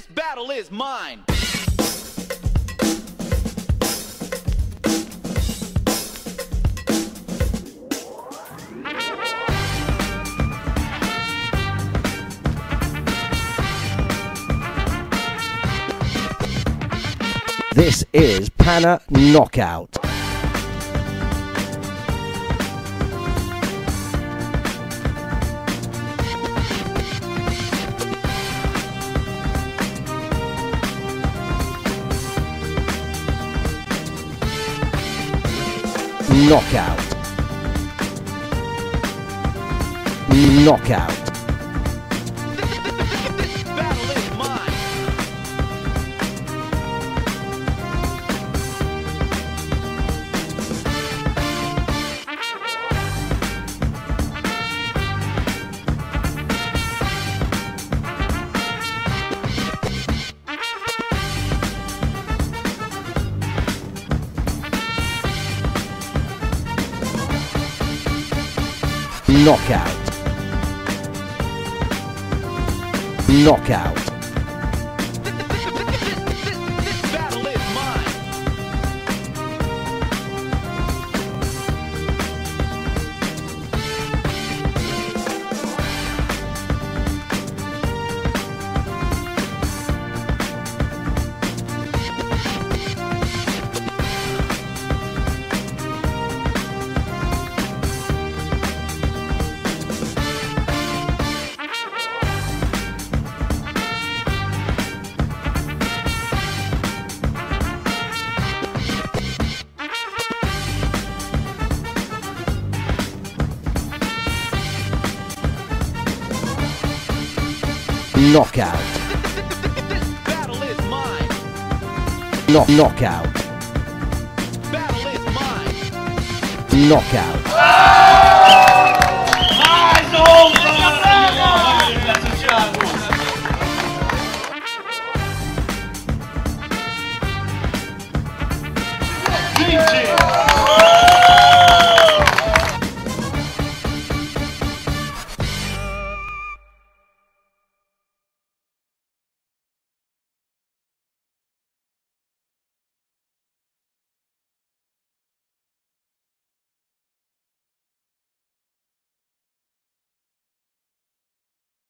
battle is mine. This is PANNA Knockout. Knockout. Knockout. Battle is mine. Knockout. Knockout. Battle is mine. Knockout. Battle is mine. Knockout. Battle is mine. Knockout. Mais um! Thiago! Gente!